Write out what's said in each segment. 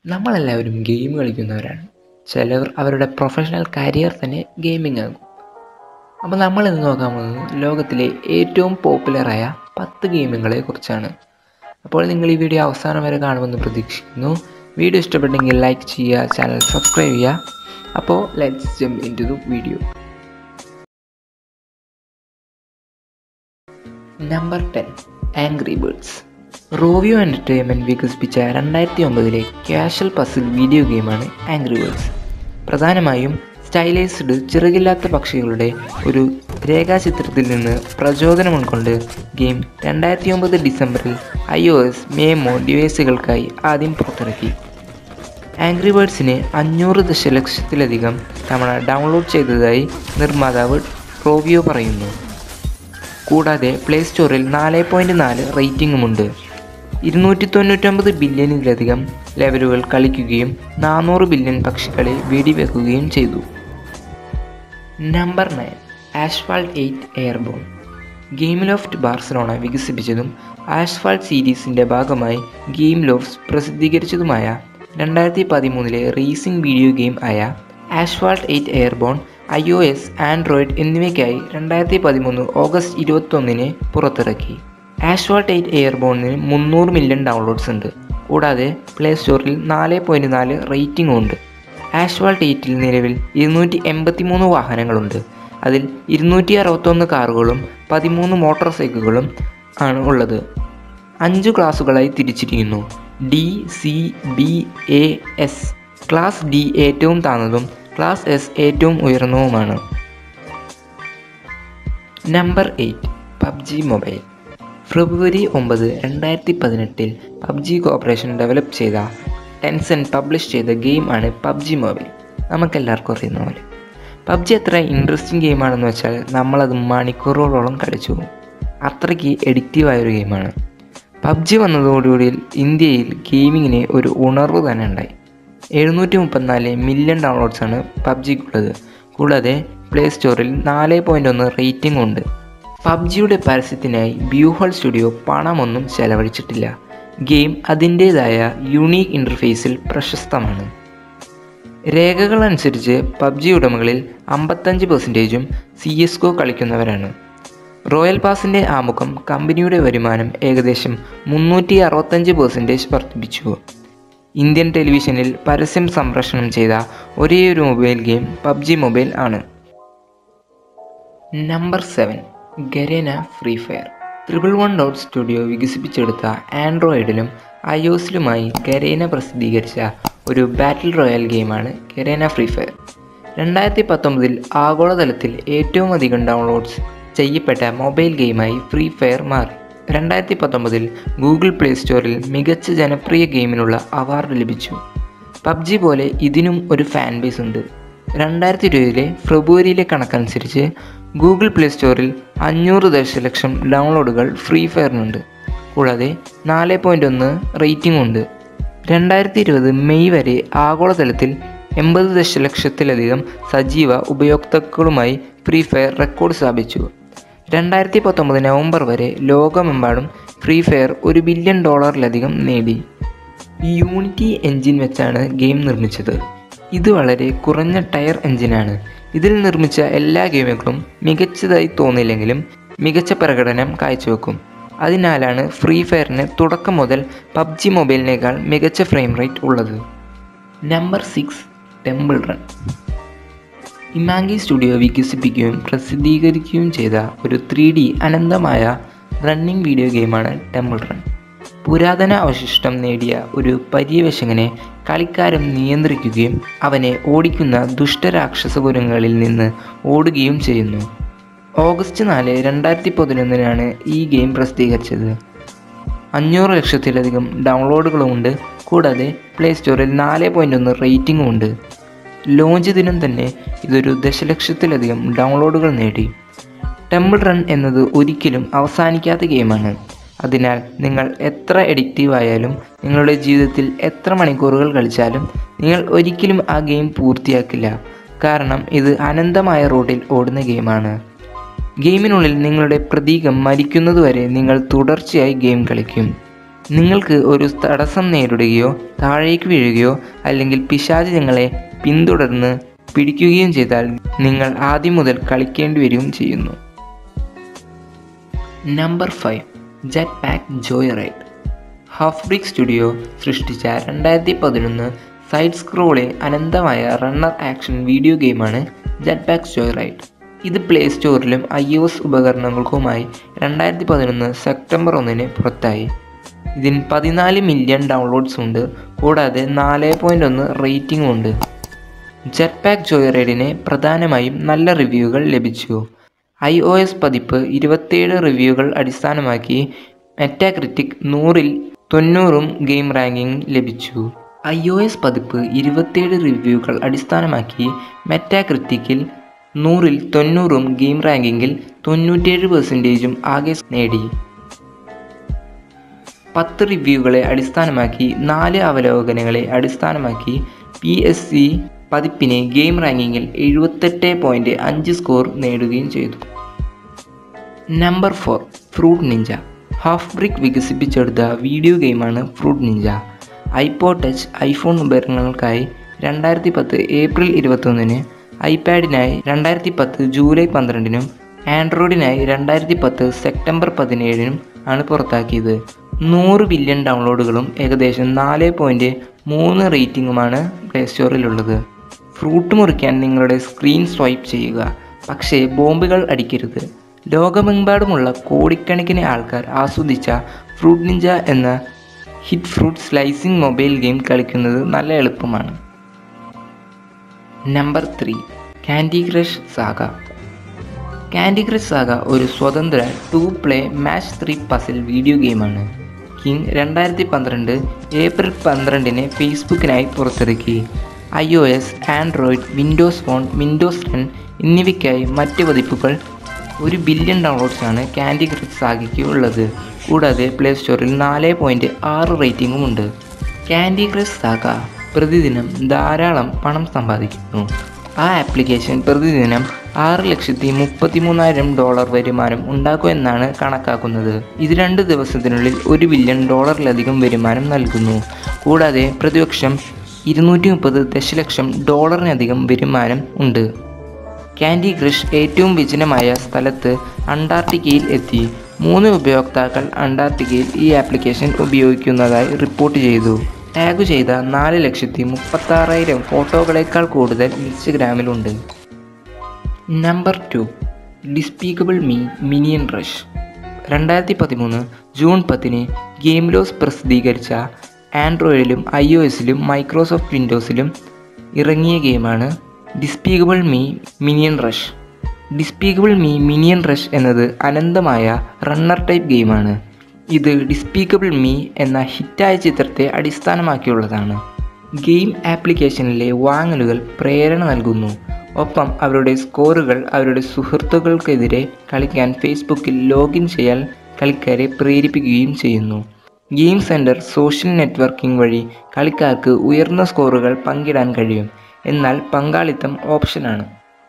നമ്മളെല്ലാവരും ഗെയിം കളിക്കുന്നവരാണ്. ചിലർ അവരുടെ പ്രൊഫഷണൽ കരിയർ തന്നെ ഗെയിമിംഗ് ആകും. അപ്പോൾ നമ്മളിന്ന് നോക്കാൻ പോകുന്നത് ലോകത്തിലെ ഏറ്റവും പോപ്പുലറായ 10 ഗെയിമുകളെ കുറിച്ചാണ്. അപ്പോൾ നിങ്ങൾ ഈ വീഡിയോ അവസാനം വരെ കാണുമെന്ന് പ്രതീക്ഷിക്കുന്നു. വീഡിയോ ഇഷ്ടപ്പെട്ടെങ്കിൽ ലൈക്ക് ചെയ്യുക, ചാനൽ സബ്സ്ക്രൈബ് ചെയ്യുക. അപ്പോൾ let's jump into the video. Number 10, angry birds. Rovio entertainment വികസിപ്പിച്ച 2009 കാഷ്വൽ പസിൽ വീഡിയോ ഗെയിമാണ് ആംഗ്രി ബേർഡ്സ്. പ്രധാനമായും സ്റ്റൈലൈസ്ഡ് ചിറകില്ലാത്ത പക്ഷികളുടെ ഒരു രേഖാചിത്രത്തിൽ നിന്ന് പ്രചോദനം ഉൾക്കൊണ്ട് ഗെയിം 2009 ഡിസംബറിൽ iOS, മേമോ ഡിവൈസുകൾക്കായി ആദ്യം പുറത്തിറക്കി. ആംഗ്രി ബേർഡ്സിനെ 500 ദശലക്ഷത്തിലധികം തവണ ഡൗൺലോഡ് ചെയ്തതായി നിർമ്മാതാവ് റോവിയോ പറയുന്നു. കൂടാതെ പ്ലേ സ്റ്റോറിൽ 4.4 റേറ്റിംഗുമുണ്ട്. 299 ബില്യണിലധികം ലെവലുകൾ കളിക്കുകയും 400 ബില്യൺ പക്ഷികളെ വെടിവെക്കുകയും ചെയ്തു. Number 9, asphalt 8 airborne. Gameloft Barcelona വികസിപ്പിച്ചതും ആസ്ഫാൾട്ട് സീരീസിൻ്റെ ഭാഗമായി ഗെയിം ലോഫ്റ്റ് പ്രസിദ്ധീകരിച്ചതുമായ 2013 റേസിംഗ് വീഡിയോ ഗെയിം ആയ ആസ്ഫാൾട്ട് 8 എയർബോൺ iOS, ആൻഡ്രോയിഡ് എന്നിവയ്ക്കായി 2013 ഓഗസ്റ്റ് 21 പുറത്തിറക്കി. ആസ്ഫാൾട്ട് 8 എയർബോണിന് 300 മില്യൺ ഡൗൺലോഡ്സ് ഉണ്ട്. കൂടാതെ പ്ലേ സ്റ്റോറിൽ 4.4 റേറ്റിംഗും ഉണ്ട്. ആസ്ഫാൾട്ട് 8ൽ നിലവിൽ 283 വാഹനങ്ങളുണ്ട്. അതിൽ 261 കാറുകളും 13 മോട്ടോർ സൈക്കിളുകളും ആണ് ഉള്ളത്. 5 ക്ലാസുകളായി തിരിച്ചിരിക്കുന്നു: D, C, B, A, S. Class D ഏറ്റവും താഴ്ന്നതും ക്ലാസ് S ഏറ്റവും ഉയർന്നതുമാണ്. Number 8, PUBG mobile. February 9, 2018 PUBG corporation develop ചെയ്ത, ടെൻസെന്റ് പബ്ലിഷ് ചെയ്ത ഗെയിം ആണ് പബ്ജി മൊബൈൽ. നമുക്കെല്ലാവർക്കും അറിയുന്ന പോലെ പബ്ജി എത്ര ഇൻട്രസ്റ്റിംഗ് ഗെയിമാണെന്ന് വെച്ചാൽ നമ്മളത് മണിക്കൂറുകളോളം കളിച്ചു പോകും. അത്രയ്ക്ക് എഡിക്റ്റീവായൊരു ഗെയിമാണ്. പബ്ജി വന്നതോടുകൂടി ഇന്ത്യയിൽ ഗെയിമിങ്ങിന് ഒരു ഉണർവ് തന്നെ ഉണ്ടായി. 734 മില്യൺ ഡൗൺലോഡ്സാണ് പബ്ജിക്കുള്ളത്. കൂടാതെ പ്ലേ സ്റ്റോറിൽ 4.1 റേറ്റിംഗ് ഉണ്ട്. പബ്ജിയുടെ പരസ്യത്തിനായി ബ്യൂഹോൾ സ്റ്റുഡിയോ പണമൊന്നും ചെലവഴിച്ചിട്ടില്ല. ഗെയിം അതിൻ്റേതായ യുണീക്ക് ഇൻ്റർഫേസിൽ പ്രശസ്തമാണ്. രേഖകളനുസരിച്ച് പബ്ജി ഉടമകളിൽ 55% CSGO കളിക്കുന്നവരാണ്. റോയൽ പാസിൻ്റെ ആമുഖം കമ്പനിയുടെ വരുമാനം ഏകദേശം 365% വർദ്ധിപ്പിച്ചു. ഇന്ത്യൻ ടെലിവിഷനിൽ പരസ്യം സംപ്രേഷണം ചെയ്ത ഒരേയൊരു മൊബൈൽ ഗെയിം പബ്ജി മൊബൈൽ ആണ്. Number 7, Garena free fire. 111 studio വികസിപ്പിച്ചെടുത്ത ആൻഡ്രോയിഡിലും iOSലുമായി ഗരേന പ്രസിദ്ധീകരിച്ച ഒരു ബാറ്റിൽ റോയൽ ഗെയിമാണ് ഗരേന ഫ്രീ ഫയർ. 2019 ആഗോളതലത്തിൽ ഏറ്റവും അധികം ഡൗൺലോഡ്സ് ചെയ്യപ്പെട്ട മൊബൈൽ ഗെയിമായി ഫ്രീ ഫയർ മാറി. 2019 ഗൂഗിൾ പ്ലേ സ്റ്റോറിൽ മികച്ച ജനപ്രിയ ഗെയിമിനുള്ള അവാർഡ് ലഭിച്ചു. പബ്ജി പോലെ ഇതിനും ഒരു ഫാൻ ബേസ് ഉണ്ട്. 2020 ഫെബ്രുവരിയിലെ കണക്കനുസരിച്ച് ഗൂഗിൾ പ്ലേ സ്റ്റോറിൽ 500 ദശലക്ഷം ഡൗൺലോഡുകൾ ഫ്രീ ഫയറിനുണ്ട്. കൂടാതെ 4.1 റേറ്റിംഗ് ഉണ്ട്. 2020 മെയ് വരെ ആഗോളതലത്തിൽ 80 ദശലക്ഷത്തിലധികം സജീവ ഉപയോക്താക്കളുമായി ഫ്രീ ഫയർ റെക്കോർഡ് സ്ഥാപിച്ചു. 2019 നവംബർ വരെ ലോകമെമ്പാടും ഫ്രീ ഫയർ $1 ബില്യൺ നേടി. യൂണിറ്റി എൻജിൻ വെച്ചാണ് ഗെയിം നിർമ്മിച്ചത്. ഇത് വളരെ കുറഞ്ഞ ടയർ എൻജിനാണ്. ഇതിൽ നിർമ്മിച്ച എല്ലാ ഗെയിമുകളും മികച്ചതായി തോന്നില്ലെങ്കിലും മികച്ച പ്രകടനം കാഴ്ചവെക്കും. അതിനാലാണ് ഫ്രീ ഫയറിന് തുടക്കം മുതൽ പബ്ജി മൊബൈലിനേക്കാൾ മികച്ച ഫ്രെയിം റേറ്റ് ഉള്ളത്. Number 6, temple run. Imangi studio വികസിപ്പിക്കുകയും പ്രസിദ്ധീകരിക്കുകയും ചെയ്ത ഒരു 3D അനന്തമായ റണ്ണിംഗ് വീഡിയോ ഗെയിമാണ് ടെമ്പിൾ റൺ. പുരാതന അവശിഷ്ടം നേടിയ ഒരു പര്യവേഷകനെ കളിക്കാരൻ നിയന്ത്രിക്കുകയും അവനെ ഓടിക്കുന്ന ദുഷ്ടരാക്ഷസപുരങ്ങളിൽ നിന്ന് ഓടുകയും ചെയ്യുന്നു. ഓഗസ്റ്റ് 4, 2011 ഈ ഗെയിം പ്രസിദ്ധീകരിച്ചത്. 500 ലക്ഷത്തിലധികം ഡൗൺലോഡുകളുമുണ്ട്. കൂടാതെ പ്ലേ സ്റ്റോറിൽ 4.1 റേറ്റിംഗും ഉണ്ട്. ലോഞ്ച് ദിനം തന്നെ ഇതൊരു ദശലക്ഷത്തിലധികം ഡൗൺലോഡുകൾ നേടി. ടെമ്പിൾ റൺ എന്നത് ഒരിക്കലും അവസാനിക്കാത്ത ഗെയിമാണ്. അതിനാൽ നിങ്ങൾ എത്ര എഡിക്റ്റീവ് ആയാലും നിങ്ങളുടെ ജീവിതത്തിൽ എത്ര മണിക്കൂറുകൾ കളിച്ചാലും നിങ്ങൾ ഒരിക്കലും ആ ഗെയിം പൂർത്തിയാക്കില്ല. കാരണം ഇത് അനന്തമായ റൂട്ടിൽ ഓടുന്ന ഗെയിമാണ്. ഗെയിമിനുള്ളിൽ നിങ്ങളുടെ പ്രതീകം മരിക്കുന്നതുവരെ നിങ്ങൾ തുടർച്ചയായി ഗെയിം കളിക്കും. നിങ്ങൾക്ക് ഒരു തടസ്സം നേരിടുകയോ താഴേക്ക് വീഴുകയോ അല്ലെങ്കിൽ പിശാച് നിങ്ങളെ പിന്തുടർന്ന് പിടിക്കുകയും ചെയ്താൽ നിങ്ങൾ ആദ്യം മുതൽ കളിക്കേണ്ടി വരികയും ചെയ്യുന്നു. Number 5 jetpack joyride. Halfbrick studio സൃഷ്ടിച്ച 2011 സൈഡ് സ്ക്രോളിംഗ് അനന്തമായ റണ്ണർ ആക്ഷൻ വീഡിയോ ഗെയിമാണ് ജെറ്റ് പാക്ക് ജോയ് റൈഡ്. ഇത് പ്ലേ സ്റ്റോറിലും iOS ഉപകരണങ്ങൾക്കുമായി 2011 സെപ്റ്റംബർ 1 പുറത്തായി. ഇതിന് 14 മില്യൺ ഡൗൺലോഡ്സ് ഉണ്ട്, കൂടാതെ 4.1 റേറ്റിംഗും ഉണ്ട്. ജെറ്റ് പാക്ക് ജോയ് റൈഡിന് പ്രധാനമായും നല്ല റിവ്യൂകൾ ലഭിച്ചു. iOS പതിപ്പ് 27 റിവ്യൂകൾ അടിസ്ഥാനമാക്കി മെറ്റാക്രിറ്റിക് 100ൽ 90ഉം ഗെയിം റാങ്കിംഗ് ലഭിച്ചു. iOS പതിപ്പ് 27 റിവ്യൂകൾ അടിസ്ഥാനമാക്കി മെറ്റാക്രിറ്റിക്കിൽ 100ൽ 90ഉം ഗെയിം റാങ്കിങ്ങിൽ 97% ആകെ നേടി. 10 റിവ്യൂകളെ അടിസ്ഥാനമാക്കി 4 അവലോകനങ്ങളെ അടിസ്ഥാനമാക്കി PSC പതിപ്പിന് ഗെയിം റാങ്കിങ്ങിൽ 78.5 സ്കോർ നേടുകയും ചെയ്തു. Number 4 fruit ninja. Halfbrick വികസിപ്പിച്ചെടുത്ത വീഡിയോ ഗെയിമാണ് fruit ninja. IPod touch iPhone ഉപകരണങ്ങൾക്കായി 2010 ഏപ്രിൽ 21, ഐപാഡിനായി 2010 ജൂലൈ 12, ആൻഡ്രോയിഡിനായി 2010 സെപ്റ്റംബർ 17 ആണ് പുറത്താക്കിയത്. 100 ബില്യൺ ഡൗൺലോഡുകളും ഏകദേശം 4.3 റേറ്റിംഗുമാണ് പ്ലേ സ്റ്റോറിലുള്ളത്. ഫ്രൂട്ട് മുറിക്കാൻ നിങ്ങളുടെ സ്ക്രീൻ സ്വൈപ്പ് ചെയ്യുക, പക്ഷേ ബോംബുകൾ അടിക്കരുത്. ലോകമെമ്പാടുമുള്ള കോടിക്കണക്കിന് ആൾക്കാർ ആസ്വദിച്ച ഫ്രൂട്ട് നിഞ്ച എന്ന hit fruit slicing mobile game കളിക്കുന്നത് നല്ല എളുപ്പമാണ്. Number 3 candy crush saga. Candy crush saga ഒരു സ്വതന്ത്ര 2 പ്ലേ മാച്ച് 3 പസിൽ വീഡിയോ ഗെയിമാണ്. കിങ് 2012 ഏപ്രിൽ 12 ഫേസ്ബുക്കിനായി പുറത്തിറക്കി. iOS, Android, Windows phone, Windows 10 എന്നിവയ്ക്കായി മറ്റ് പതിപ്പുകൾ 1 ബില്യൺ ഡൗൺലോഡ്സാണ് കാൻഡി ക്രഷ് സാഗയ്ക്ക് ഉള്ളത്. കൂടാതെ പ്ലേ സ്റ്റോറിൽ 4.6 റേറ്റിംഗും ഉണ്ട്. കാൻഡി ക്രഷ് സാഗ പ്രതിദിനം ധാരാളം പണം സമ്പാദിക്കുന്നു. ആ ആപ്ലിക്കേഷൻ പ്രതിദിനം $6,33,000 വരുമാനം ഉണ്ടാക്കുമെന്നാണ് കണക്കാക്കുന്നത്. ഇത് 2 ദിവസത്തിനുള്ളിൽ $1 ബില്യൺ വരുമാനം നൽകുന്നു. കൂടാതെ പ്രതിവർഷം $230 ദശലക്ഷം വരുമാനം ഉണ്ട്. കാൻഡി ക്രഷ് ഏറ്റവും വിജനമായ സ്ഥലത്ത് അന്റാർട്ടിക്കയിൽ എത്തി. 3 ഉപയോക്താക്കൾ അന്റാർട്ടിക്കയിൽ ഈ ആപ്ലിക്കേഷൻ ഉപയോഗിക്കുന്നതായി റിപ്പോർട്ട് ചെയ്തു. ടാഗ് ചെയ്ത 4,36,000 ഫോട്ടോകളേക്കാൾ കൂടുതൽ ഇൻസ്റ്റഗ്രാമിലുണ്ട്. Number 2 despicable me minion rush. 2013 June 10 game ലോസ് പ്രസിദ്ധീകരിച്ച ആൻഡ്രോയിഡിലും iOSലും മൈക്രോസോഫ്റ്റ് വിൻഡോസിലും ഇറങ്ങിയ ഗെയിമാണ് despicable me minion rush. Despicable me minion rush എന്നത് അനന്തമായ റണ്ണർ ടൈപ്പ് ഗെയിമാണ്. ഇത് ഡിസ്പീക്കബിൾ മീ എന്ന ഹിറ്റായ ചിത്രത്തെ അടിസ്ഥാനമാക്കിയുള്ളതാണ്. ഗെയിം ആപ്ലിക്കേഷനിലെ വാങ്ങലുകൾ പ്രേരണ നൽകുന്നു. ഒപ്പം അവരുടെ സ്കോറുകൾ അവരുടെ സുഹൃത്തുക്കൾക്കെതിരെ കളിക്കാൻ ഫേസ്ബുക്കിൽ ലോഗിൻ ചെയ്യാൻ കളിക്കാരെ പ്രേരിപ്പിക്കുകയും ചെയ്യുന്നു. ഗെയിം സെൻറ്റർ സോഷ്യൽ നെറ്റ്വർക്കിംഗ് വഴി കളിക്കാർക്ക് ഉയർന്ന സ്കോറുകൾ പങ്കിടാൻ കഴിയും, എന്നാൽ പങ്കാളിത്തം ഓപ്ഷനാണ്.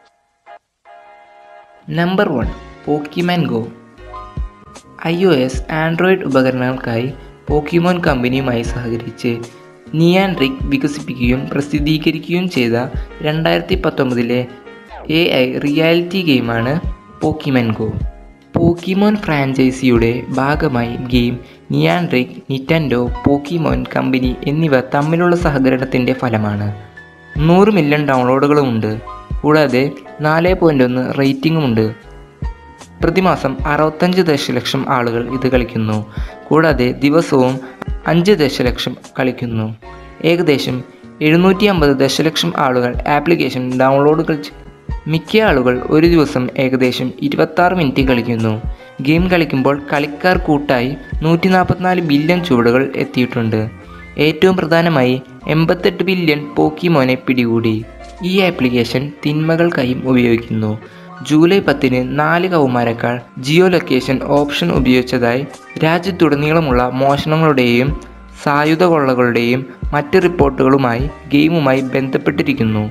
Number 1 Pokemon go. iOS, Android ഉപകരണങ്ങൾക്കായി പോക്കിമോൻ കമ്പനിയുമായി സഹകരിച്ച് നിയാൻഡ്രിക് വികസിപ്പിക്കുകയും പ്രസിദ്ധീകരിക്കുകയും ചെയ്ത 2019 AI റിയാലിറ്റി ഗെയിമാണ് പോക്കിമാൻ ഗോ. പോക്കിമോൻ ഫ്രാഞ്ചൈസിയുടെ ഭാഗമായി game Niantic, Nintendo, Pokemon company എന്നിവ തമ്മിലുള്ള സഹകരണത്തിൻ്റെ ഫലമാണ്. 100 മില്യൺ ഡൗൺലോഡുകളുമുണ്ട്, കൂടാതെ 4.1 റേറ്റിംഗുമുണ്ട്. പ്രതിമാസം 65 ദശലക്ഷം ആളുകൾ ഇത് കളിക്കുന്നു, കൂടാതെ ദിവസവും 5 ദശലക്ഷം കളിക്കുന്നു. ഏകദേശം 750 ദശലക്ഷം ആളുകൾ ആപ്ലിക്കേഷൻ ഡൗൺലോഡുകൾ ചെയ്തു. മിക്ക ആളുകൾ ഒരു ദിവസം ഏകദേശം 26 മിനിറ്റ് കളിക്കുന്നു. ഗെയിം കളിക്കുമ്പോൾ കളിക്കാർ കൂട്ടായി 144 ബില്യൺ ചുവടുകൾ എത്തിയിട്ടുണ്ട്. ഏറ്റവും പ്രധാനമായി 88 ബില്യൺ പോക്കിമോനെ പിടികൂടി. ഈ ആപ്ലിക്കേഷൻ തിന്മകൾക്കായും ഉപയോഗിക്കുന്നു. ജൂലൈ 10 4 കൗമാരക്കാർ ജിയോ ലൊക്കേഷൻ ഓപ്ഷൻ ഉപയോഗിച്ചതായി രാജ്യത്തുടനീളമുള്ള മോഷണങ്ങളുടെയും സായുധ കൊള്ളകളുടെയും മറ്റ് റിപ്പോർട്ടുകളുമായി ഗെയിമുമായി ബന്ധപ്പെട്ടിരിക്കുന്നു.